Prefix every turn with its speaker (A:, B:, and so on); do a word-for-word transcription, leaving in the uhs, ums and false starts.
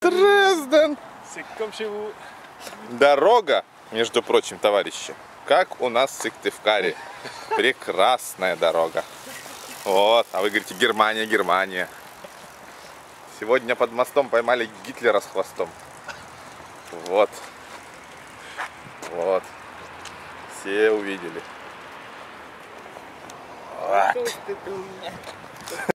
A: Дрезден! Дорога, между прочим, товарищи, как у нас в Сыктывкаре. Прекрасная дорога. Вот, а вы говорите, Германия, Германия. Сегодня под мостом поймали Гитлера с хвостом. Вот. Вот. Все увидели. Вот.